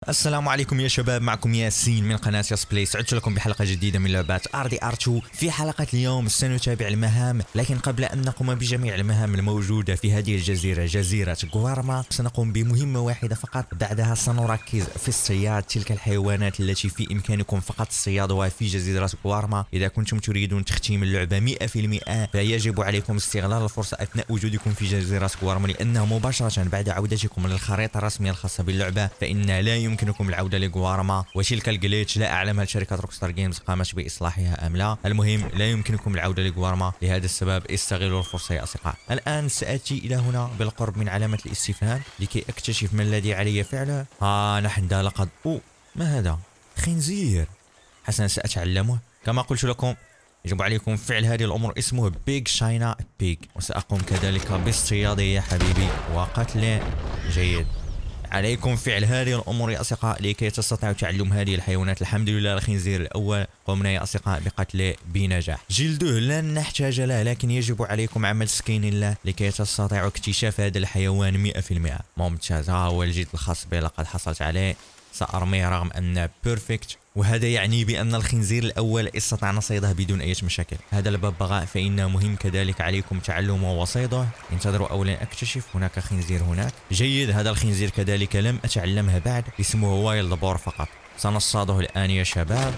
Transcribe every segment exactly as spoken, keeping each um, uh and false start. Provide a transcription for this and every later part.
السلام عليكم يا شباب، معكم ياسين من قناة ياس بلاي. سعدت لكم بحلقة جديدة من لعبات ار دي ار تو. في حلقة اليوم سنتابع المهام، لكن قبل أن نقوم بجميع المهام الموجودة في هذه الجزيرة، جزيرة غوارما، سنقوم بمهمة واحدة فقط. بعدها سنركز في اصطياد تلك الحيوانات التي في إمكانكم فقط اصطيادها في جزيرة غوارما. إذا كنتم تريدون تختيم اللعبة مئة في المئة فيجب عليكم استغلال الفرصة أثناء وجودكم في جزيرة غوارما، لأنه مباشرة بعد عودتكم للخريطة الرسمية الخاصة باللعبة فإن لا يمكن يمكنكم العودة لغوارما. وتلك الجليتش لا أعلم هل شركة روكستار جيمز قامت بإصلاحها أم لا. المهم لا يمكنكم العودة لغوارما، لهذا السبب استغلوا الفرصة يا أصدقاء. الآن سآتي إلى هنا بالقرب من علامة الاستفهام لكي أكتشف ما الذي علي فعله. ها نحن ذا لقد أوه ما هذا؟ خنزير. حسنا سأتعلمه. كما قلت لكم يجب عليكم فعل هذه الأمور. اسمه بيج شاينا بيج، وسأقوم كذلك باصطياده يا حبيبي وقتله. جيد، عليكم فعل هذه الأمور يا أصدقاء لكي تستطيعوا تعلم هذه الحيوانات. الحمد لله الخنزير الأول قمنا يا أصدقاء بقتله بنجاح. جلده لن نحتاج له، لكن يجب عليكم عمل سكين له لكي تستطيعوا اكتشاف هذا الحيوان مئة في المئة. ممتاز، ها هو الجلد الخاص به لقد حصلت عليه. سأرميه رغم أنه بيرفكت، وهذا يعني بأن الخنزير الأول استطعنا صيده بدون أي مشاكل. هذا الببغاء فإنه مهم كذلك عليكم تعلمه وصيده. انتظروا أولا أكتشف. هناك خنزير هناك. جيد، هذا الخنزير كذلك لم أتعلمه بعد، اسمه وايلد بور فقط. سنصطاده الآن يا شباب.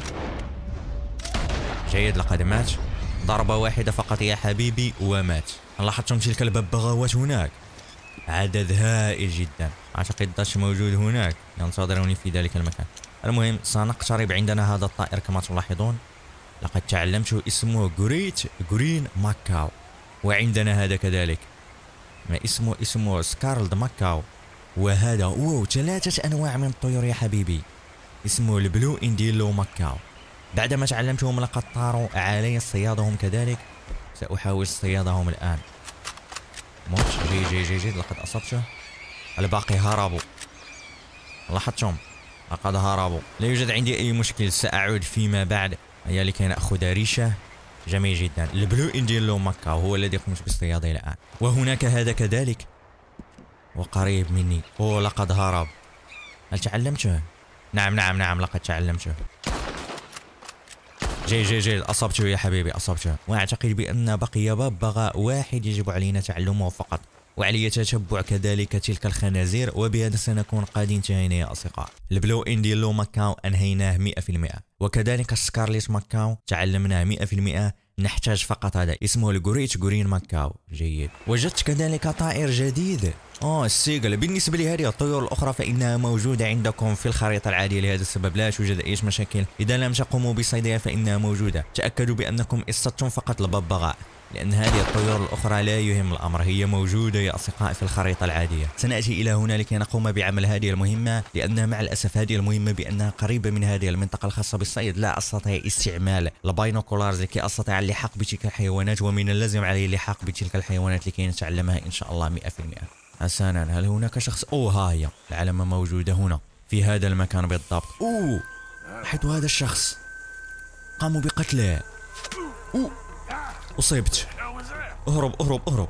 جيد، لقد مات. ضربة واحدة فقط يا حبيبي ومات. لاحظتم تلك الببغاوات هناك؟ عدد هائل جدا. أعتقد داش موجود هناك ينتظروني في ذلك المكان. المهم سنقترب. عندنا هذا الطائر كما تلاحظون، لقد تعلمته، اسمه جريت جرين ماكاو. وعندنا هذا كذلك، ما اسمه اسمه سكارلد ماكاو. وهذا اوه ثلاثة انواع من الطيور يا حبيبي، اسمه البلو انديلو ماكاو. بعدما تعلمتهم لقد طاروا علي اصطيادهم كذلك. سأحاول اصطيادهم الآن. موت. جي جي جي جي لقد أصبته. الباقي هربوا، لاحظتم؟ لقد هربوا. لا يوجد عندي أي مشكل، سأعود فيما بعد هيا لكي نأخذ ريشة. جميل جدا. البلو انديلو ماكاو هو الذي قمت باصطياده الآن. وهناك هذا كذلك وقريب مني. أوه لقد هرب. هل تعلمته؟ نعم نعم نعم لقد تعلمته. جي جي جي أصبته يا حبيبي، أصبته. وأعتقد بأن بقي ببغاء واحد يجب علينا تعلمه فقط، وعلي تتبع كذلك تلك الخنازير. وبهذا سنكون قد انتهينا يا أصدقاء. البلو انديلو ماكاو أنهيناه مئة في المئة، وكذلك سكارليت ماكاو تعلمناه مئة في المئة. نحتاج فقط هذا اسمه الجوريت جورين ماكاو. جيد. وجدت كذلك طائر جديد، اه السيجل. بالنسبة لهذه الطيور الأخرى فإنها موجودة عندكم في الخريطة العادية، لهذا السبب لا توجد أي مشاكل. إذا لم تقوموا بصيدها فإنها موجودة. تأكدوا بأنكم اصطدتم فقط الببغاء، لأن هذه الطيور الأخرى لا يهم الأمر، هي موجودة يا أصدقاء في الخريطة العادية. سنأتي إلى هنا لكي نقوم بعمل هذه المهمة، لأن مع الأسف هذه المهمة بأنها قريبة من هذه المنطقة الخاصة بالصيد لا أستطيع استعمال الباينوكولارز لكي أستطيع اللحاق بتلك الحيوانات، ومن اللازم علي اللحاق بتلك الحيوانات لكي نتعلمها إن شاء الله مئة في المئة. حسنا، هل هناك شخص؟ أوه ها هي العلامة موجودة هنا في هذا المكان بالضبط. أوه حيث هذا الشخص قاموا بقتله. أوه أصبت. اهرب اهرب اهرب.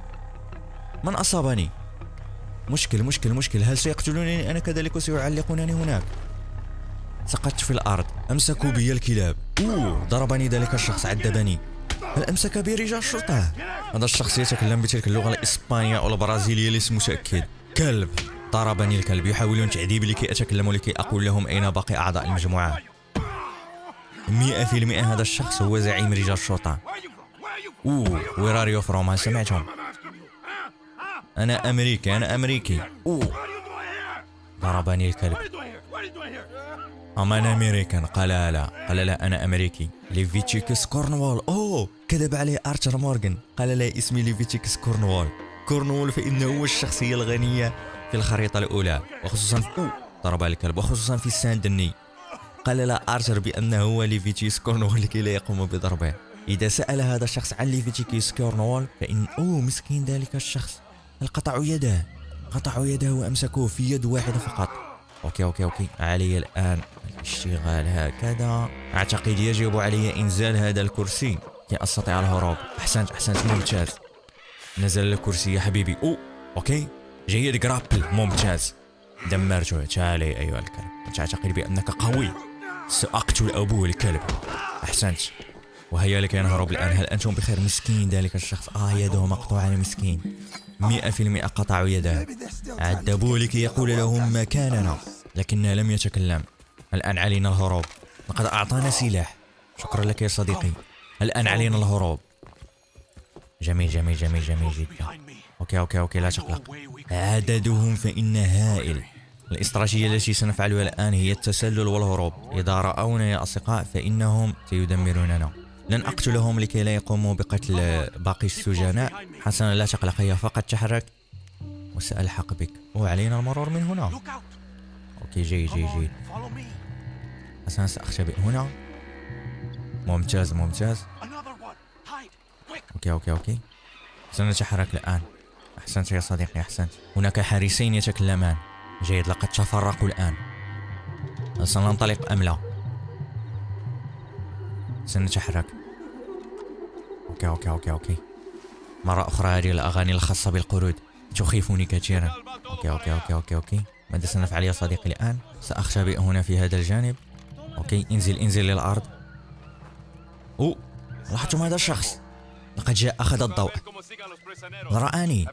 من أصابني؟ مشكل مشكل مشكل. هل سيقتلونني أنا كذلك وسيعلقونني هناك؟ سقطت في الأرض. أمسكوا بي الكلاب. أوه ضربني ذلك الشخص، عذبني. هل أمسك بي رجال الشرطة؟ هذا الشخص يتكلم بتلك اللغة الإسبانية أو البرازيلية، لست متأكد. كلب. ضربني الكلب. يحاولون تعذيبي لكي أتكلم ولكي أقول لهم أين باقي أعضاء المجموعة. مئة في المئة هذا الشخص هو زعيم رجال الشرطة. اوه وير ار يو فروم؟ هل سمعتم؟ انا امريكي انا امريكي. اوه ضربني الكلب. اما انا امريكان. قال لا قال لا انا امريكي. ليفيتشيكس كورنوال. اوه كذب عليه ارثر مورغان. قال لا اسمي ليفيتشيكس كورنوال. كورنوال فانه هو الشخصيه الغنيه في الخريطه الاولى، وخصوصا اوه ضرب الكلب، وخصوصا في ساندني. قال لا ارثر بانه هو ليفيتشيكس كورنوال لكي لا يقوم بضربه. إذا سأل هذا الشخص عن ليفيتشيكس كورنوال فإن أوه مسكين ذلك الشخص. هل قطعوا يده؟ قطعوا يده وأمسكوه في يد واحدة فقط. أوكي أوكي أوكي علي الآن الاشتغال هكذا. أعتقد يجب علي إنزال هذا الكرسي كي أستطيع الهروب. أحسنت أحسنت ممتاز. نزل الكرسي يا حبيبي. أوه أوكي جيد. جرابل ممتاز. دمرته. تعالي أيها الكلب، تعتقد بأنك قوي؟ سأقتل أبوه الكلب. أحسنت. وهيا لك نهرب الآن. هل أنتم بخير؟ مسكين ذلك الشخص، آه يده مقطوعة، مسكين. مئة في المئة قطعوا يده. عذبوه لكي يقول لهم مكاننا، لكنه لم يتكلم. الآن علينا الهروب. لقد أعطانا سلاح. شكرا لك يا صديقي. الآن علينا الهروب. جميل جميل جميل جميل جدا. أوكي أوكي أوكي لا تقلق. عددهم فإن هائل. الاستراتيجية التي سنفعلها الآن هي التسلل والهروب. إذا رأونا يا أصدقاء فإنهم سيدمروننا. لن أقتلهم لكي لا يقوموا بقتل باقي السجناء. حسنا لا تقلق، هي فقط تحرك وسألحق بك. وعلينا المرور من هنا. أوكي جيد جيد جيد. حسنا سأختبئ هنا. ممتاز ممتاز. أوكي أوكي أوكي. سنتحرك الآن. أحسنت يا صديقي أحسنت. هناك حارسين يتكلمان. جيد لقد تفرقوا الآن. هل سننطلق أم لا؟ سنتحرك. أوكي أوكي أوكي أوكي. مرة أخرى هذه الأغاني الخاصة بالقرود تخيفني كثيرا. أوكي أوكي أوكي أوكي أوكي. ماذا سنفعل يا صديقي الآن؟ سأختبئ هنا في هذا الجانب. أوكي انزل انزل للأرض. أوه لاحظتم هذا الشخص؟ لقد جاء أخذ الضوء. رآني.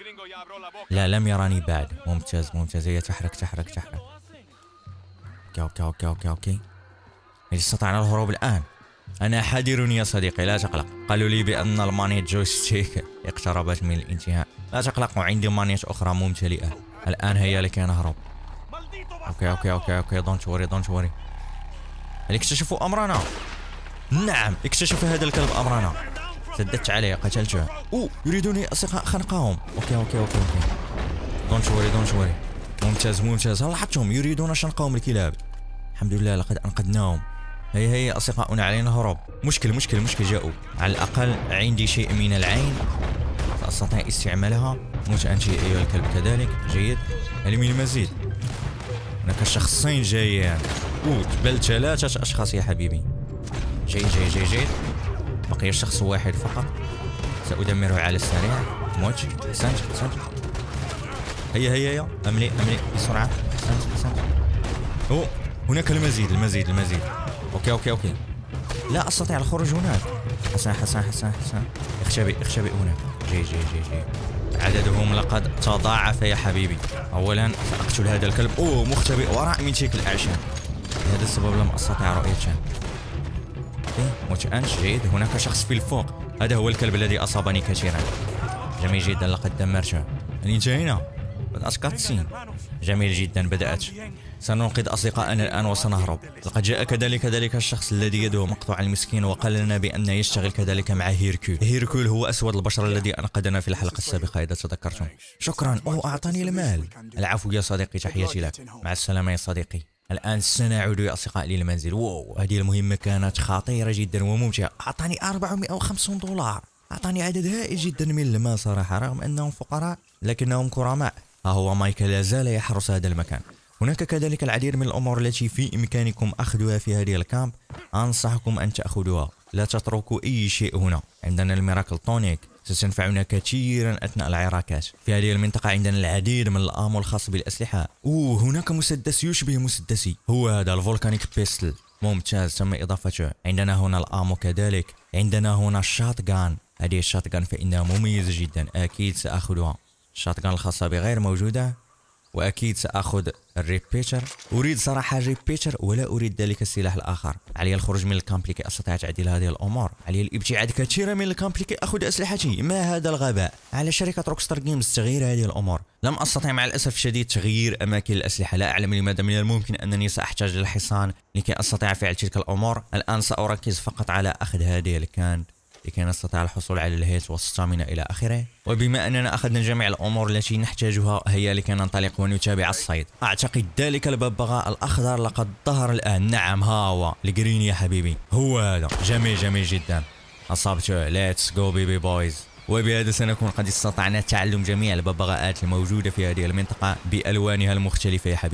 لا لم يراني بعد. ممتاز ممتاز. هي تحرك تحرك تحرك. أوكي أوكي أوكي أوكي أوكي. هل استطعنا الهروب الآن؟ أنا حذر يا صديقي لا تقلق. قالوا لي بأن المانية جويستيك اقتربت من الانتهاء. لا تقلق، وعندي مانية أخرى ممتلئة. الآن هيا لكي نهرب. أوكي أوكي أوكي أوكي دونت وري دونت وري. هل اكتشفوا أمرنا؟ نعم اكتشف هذا الكلب أمرنا. سددت عليه قتلته. أوه يريدون يا أصدقاء خنقهم. أوكي أوكي أوكي أوكي دونت وري دونت وري. ممتاز ممتاز. هل لاحظتم يريدون شنقهم الكلاب؟ الحمد لله لقد أنقذناهم. هيا هيا أصدقاؤنا علينا الهروب. مشكل مشكل مشكل جاءوا. على الأقل عندي شيء من العين سأستطيع استعمالها. موت أنت أيها الكلب كذلك. جيد. هل من المزيد؟ هناك شخصين جايين. أوه بل ثلاثة أشخاص يا حبيبي. جيد جيد جيد جيد. بقي شخص واحد فقط. سأدمره على السريع. موت. أحسنت أحسنت. هيا هيا هيا أملي أملي بسرعة. أحسنت أحسنت. أوه هناك المزيد المزيد المزيد. أوكي أوكي أوكي. لا أستطيع الخروج هناك. حسن حسن حسن حسن. اختبئ اختبئ هنا. جيد جيد جيد جيد. عددهم لقد تضاعف يا حبيبي. أولا سأقتل هذا الكلب. أوه مختبئ وراء من تلك الأعشاب. لهذا السبب لم أستطع رؤيته. أوكي موت أنت. جيد. هناك شخص في الفوق. هذا هو الكلب الذي أصابني كثيرا. جميل جدا لقد دمرته. هل انتهينا؟ بدأت كاتسين. جميل جدا بدأت. سننقذ أصدقائنا الآن وسنهرب. لقد جاء كذلك ذلك الشخص الذي يده مقطوع المسكين وقال لنا بأن يشتغل كذلك مع هيركول. هيركول هو أسود البشر الذي أنقذنا في الحلقة السابقة إذا تذكرتم. شكرا. أوه أعطاني المال. العفو يا صديقي تحياتي لك. مع السلامة يا صديقي. الآن سنعود يا أصدقائي للمنزل. واو هذه المهمة كانت خطيرة جدا وممتعة. أعطاني أربعمائة وخمسين دولار. أعطاني عدد هائل جدا من المال صراحة، رغم أنهم فقراء لكنهم كرماء. ها هو مايكل لا زال يحرس هذا المكان. هناك كذلك العديد من الأمور التي في إمكانكم أخذها في هذه الكامب. أنصحكم أن تأخذوها. لا تتركوا أي شيء هنا. عندنا الميراكل تونيك ستنفعنا كثيرا أثناء العراكات. في هذه المنطقة عندنا العديد من الآمو الخاص بالأسلحة. أوه هناك مسدس يشبه مسدسي. هو هذا الفولكانيك بيستل. ممتاز تم إضافته. عندنا هنا الآمو كذلك. عندنا هنا الشات جان. هذه الشات جان فإنها مميزة جدا. أكيد سأخذها. الشات جان الخاصة بي غير موجودة. وأكيد سأخذ الريبيتر. أريد صراحة الريبيتر ولا أريد ذلك السلاح الآخر. علي الخروج من الكامب لكي أستطيع تعديل هذه الأمور. علي الابتعاد كثيرا من الكامب لكي أخذ أسلحتي. ما هذا الغباء؟ على شركة روكستار جيمز تغيير هذه الأمور. لم أستطع مع الأسف الشديد تغيير أماكن الأسلحة. لا أعلم لماذا. من الممكن أنني سأحتاج للحصان لكي أستطيع فعل تلك الأمور. الآن سأركز فقط على أخذ هذه الكاند لكي نستطيع الحصول على الهيت والستامينا إلى آخره. وبما أننا أخذنا جميع الأمور التي نحتاجها هيا لكي ننطلق ونتابع الصيد. أعتقد ذلك الببغاء الأخضر لقد ظهر الآن. نعم ها هو الجرين يا حبيبي. هو هذا. جميل جميل جدا. أصابته. ليتس جو بيبي بويز. وبهذا سنكون قد استطعنا تعلم جميع الببغاءات الموجودة في هذه المنطقة بألوانها المختلفة يا حبيبي.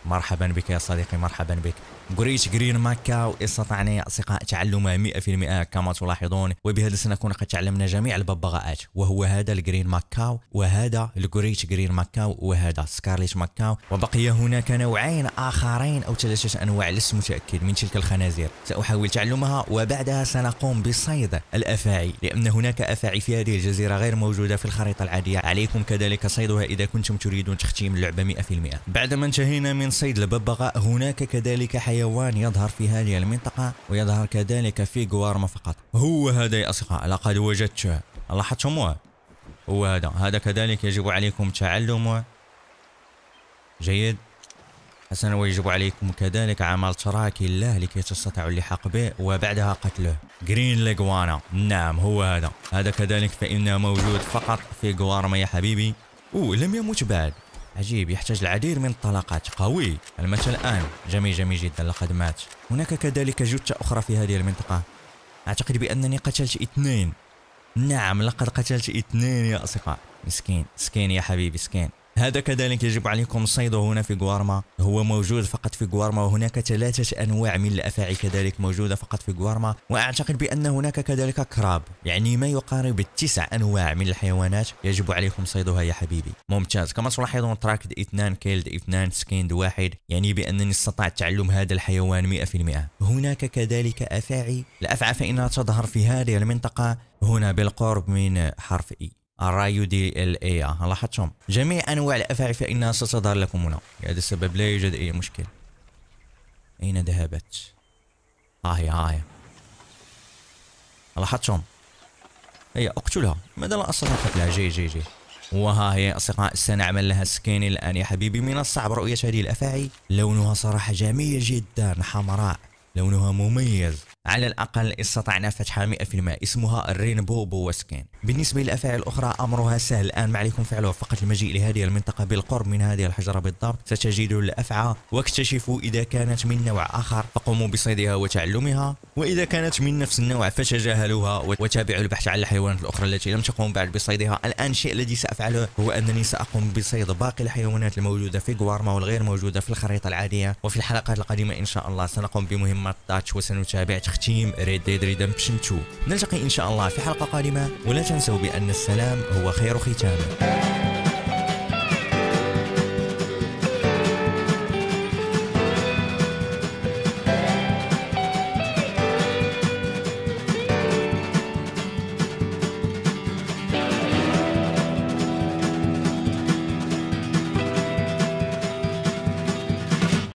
مرحبا بك يا صديقي، مرحبا بك. جريت جرين ماكاو استطعنا يا أصدقاء تعلمها مئة في المئة كما تلاحظون، وبهذا سنكون قد تعلمنا جميع الببغاءات، وهو هذا الجرين ماكاو، وهذا الجريت جرين ماكاو، وهذا سكارليت ماكاو. وبقي هناك نوعين آخرين أو ثلاثة أنواع لست متأكد من تلك الخنازير، سأحاول تعلمها وبعدها سنقوم بصيد الأفاعي، لأن هناك أفاعي في هذه الجزيرة غير موجودة في الخريطة العادية، عليكم كذلك صيدها إذا كنتم تريدون تختيم اللعبة مئة في المئة. بعدما انتهينا من صيد الببغاء، هناك كذلك حيوان يظهر في هذه المنطقة ويظهر كذلك في جوارما فقط، هو هذا يا أصدقاء، لقد وجدته، لاحظتموه؟ هو هذا، هذا كذلك يجب عليكم تعلمه. جيد، حسنا، ويجب عليكم كذلك عمل تراكي له لكي تستطيعوا اللحاق به وبعدها قتله. جرين ليغوانا، نعم هو هذا، هذا كذلك فإنه موجود فقط في جوارما يا حبيبي. أوه، لم يمت بعد، عجيب، يحتاج العديد من الطلقات، قوي، المات الآن، جميل جميل جدا، لقد مات. هناك كذلك جثة أخرى في هذه المنطقة، أعتقد بأنني قتلت اثنين، نعم لقد قتلت اثنين يا أصدقاء، مسكين، سكين يا حبيبي، سكين. هذا كذلك يجب عليكم صيده هنا في جوارما، هو موجود فقط في جوارما، وهناك ثلاثة أنواع من الأفاعي كذلك موجودة فقط في جوارما، وأعتقد بأن هناك كذلك كراب، يعني ما يقارب التسع أنواع من الحيوانات يجب عليكم صيدها يا حبيبي. ممتاز، كما تلاحظون تراكد اثنان، كيلد اثنان، سكيند واحد، يعني بأنني استطعت تعلم هذا الحيوان مئة في المئة. هناك كذلك أفاعي، الأفعى فإنها تظهر في هذه المنطقة هنا بالقرب من حرف إي، الرايو دي ال اي، لاحظتم؟ جميع انواع الافاعي فانها ستظهر لكم هنا، لهذا السبب لا يوجد اي مشكل. اين ذهبت؟ ها هي، ها هي، لاحظتم؟ هي، اقتلها، ماذا لا استطيع قتلها؟ جي جي جي. وها هي اصدقاء، سنعمل لها سكين الان يا حبيبي. من الصعب رؤية هذه الافاعي، لونها صراحة جميل جدا، حمراء، لونها مميز، على الأقل استطعنا فتحها مئة في المئة. اسمها الرينبو بوسكين. بالنسبة للأفاعي الأخرى أمرها سهل، الآن ما عليكم فعله فقط المجيء لهذه المنطقة بالقرب من هذه الحجرة بالضبط، ستجدوا الأفعى واكتشفوا إذا كانت من نوع آخر فقوموا بصيدها وتعلمها، وإذا كانت من نفس النوع فتجاهلوها وتابعوا البحث عن الحيوانات الأخرى التي لم تقوم بعد بصيدها. الآن الشيء الذي سأفعله هو أنني سأقوم بصيد باقي الحيوانات الموجودة في جوارما والغير موجودة في الخريطة العادية، وفي الحلقات القادمة إن شاء الله سنقوم بمهمة تاتش وسنتابع تختيم ريد ديد ريدمبشن اثنين. نلتقي إن شاء الله في حلقة قادمة، ولا تنسوا بأن السلام هو خير ختام.